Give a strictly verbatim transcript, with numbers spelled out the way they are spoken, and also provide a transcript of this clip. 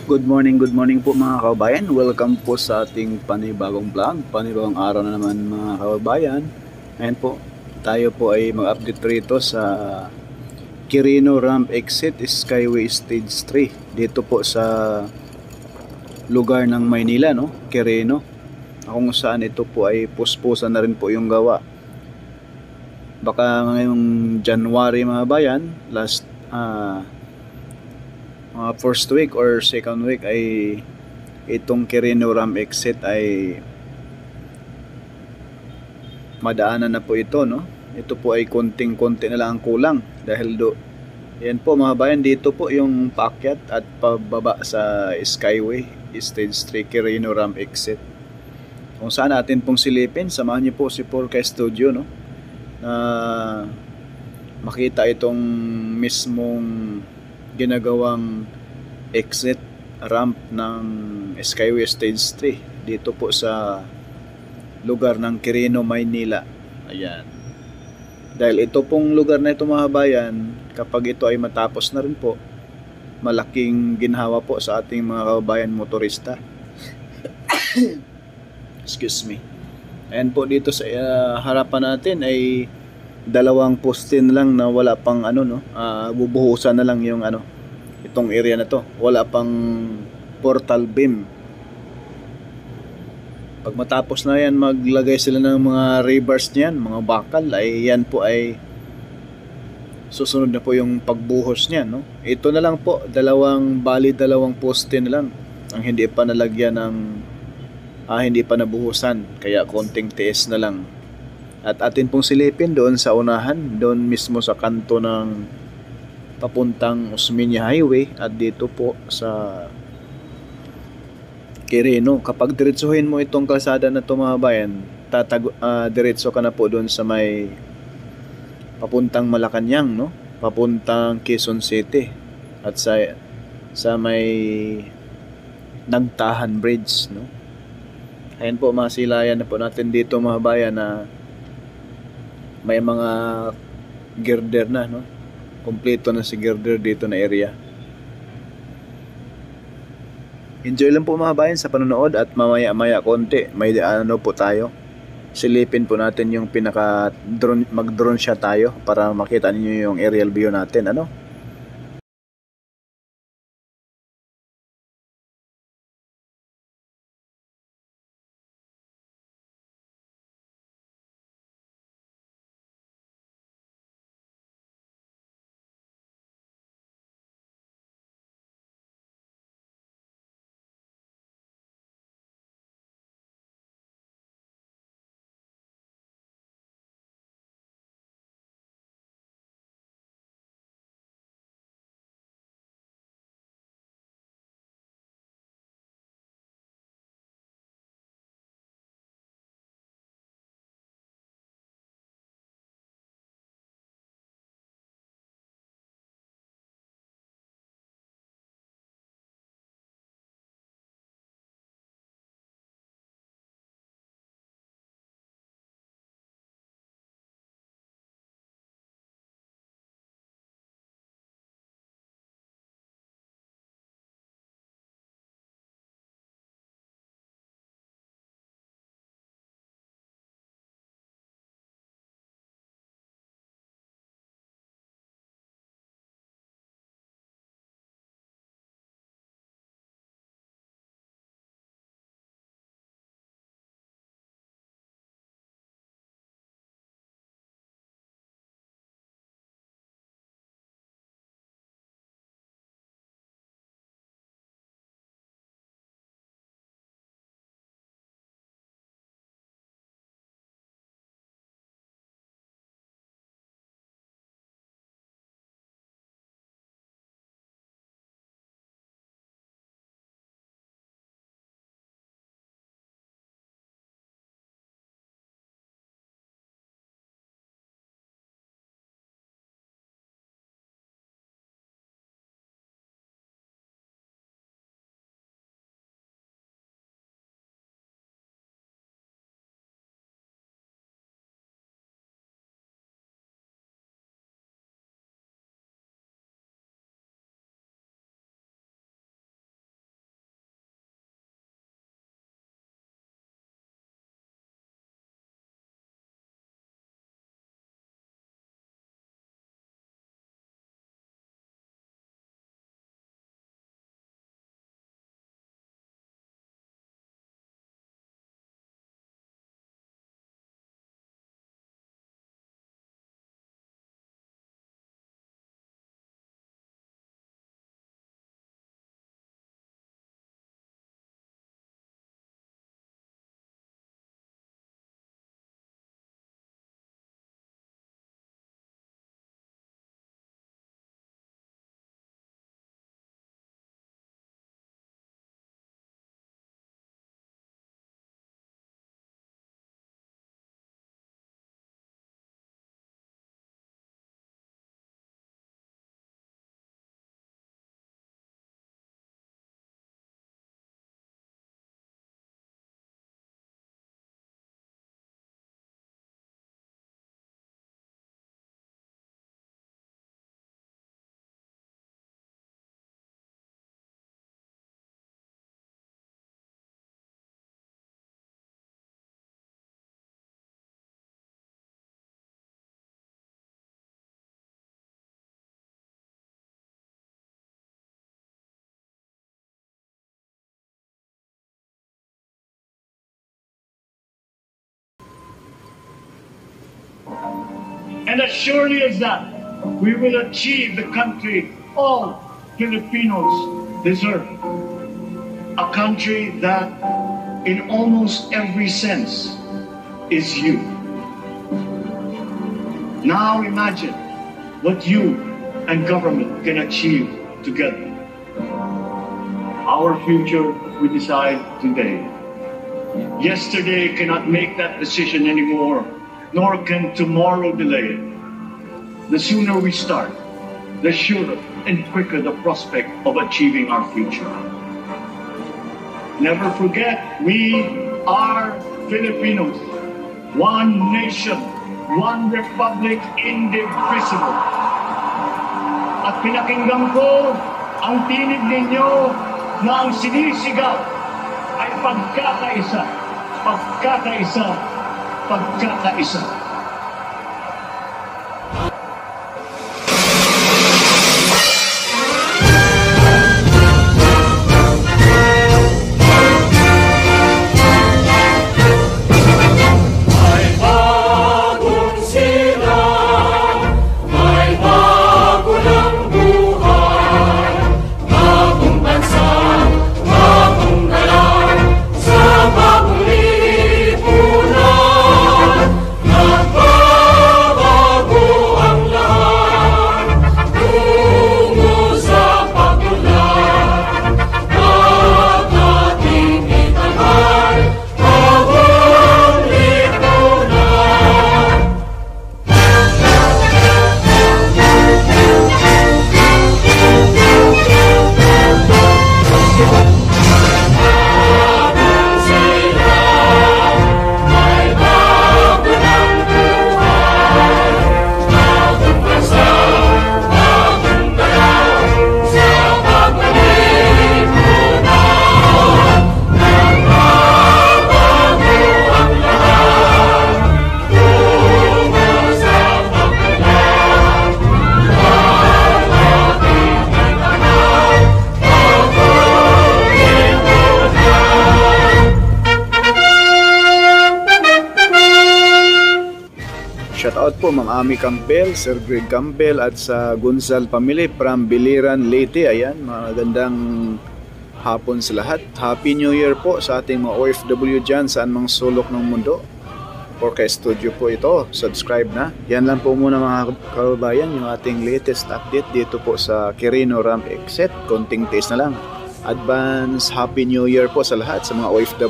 Good morning, good morning po mga kababayan. Welcome po sa ating panibagong vlog, panibagong araw na naman mga kababayan. Ngayon po, tayo po ay mag-update rito sa Quirino Ramp Exit Skyway Stage three. Dito po sa lugar ng Maynila, no? Quirino. Kung saan ito po ay puspusan na rin po yung gawa. Baka ngayong January mga bayan, last uh, mga first week or second week ay itong Quirino Ramp Exit ay madaanan na po ito, no? Ito po ay konting-konti na lang ang kulang dahil do yan po mga bayan, dito po yung paakyat at pababa sa Skyway Stage three Quirino Ramp Exit. Kung saan natin pong silipin, samahan niyo po si Porca Studio, no? Na makita itong mismong ginagawang exit ramp ng Skyway Stage three dito po sa lugar ng Quirino, Maynila. Ayan. Dahil ito pong lugar na ito mga bayan, kapag ito ay matapos na rin po, malaking ginhawa po sa ating mga kababayan motorista. Excuse me. Ayan po, dito sa uh, harapan natin ay dalawang postin lang na wala pang ano, no, uh, bubuhusan na lang yung ano, itong area na to. Wala pang portal beam. Pag matapos na yan, maglagay sila ng mga rebars niyan, mga bakal, ay yan po ay susunod na po yung pagbuhos niyan, no? Ito na lang po, dalawang bali dalawang poste na lang ang hindi pa nalagyan ng ah, hindi pa nabuhusan, kaya konting tiis na lang. At atin pong silipin doon sa unahan, doon mismo sa kanto ng papuntang Osmeña Highway at dito po sa Quirino. Kapag diretsuhin mo itong kalsada na ito mga bayan, tatag uh, diretso ka na po doon sa may papuntang Malacanang, no? Papuntang Quezon City at sa sa may Nagtahan Bridge, no? Ayan po, masilayan na po natin dito mga bayan na may mga girder na, no? Kompleto na si girder dito na area. Enjoy lang po mga bayan sa panonood at mamaya-maya konti may ano po tayo. Silipin po natin yung pinaka drone, mag-drone shot tayo para makita niyo yung aerial view natin, ano? And as surely as that, we will achieve the country all Filipinos deserve. A country that, in almost every sense, is you. Now imagine what you and government can achieve together. Our future we decide today. Yesterday cannot make that decision anymore, nor can tomorrow delay it. The sooner we start, the surer and quicker the prospect of achieving our future. Never forget, we are Filipinos. One nation, one republic, indivisible. At pinakinggan ko ang tinig ninyo na ang sinisigaw ay pagkakaisa, pagkakaisa, pagkakaisa. Shoutout po Ma'am Ami Campbell, Sir Greg Campbell at sa Gonzal family from Biliran, Leyte. Ayan, magandang hapon sa lahat. Happy New Year po sa ating mga O F W dyan saan mang sulok ng mundo. Forecast Studio po ito. Subscribe na. Yan lang po muna mga kababayan, yung ating latest update dito po sa Quirino Ramp Exit. Konting taste na lang. Advance Happy New Year po sa lahat sa mga O F W.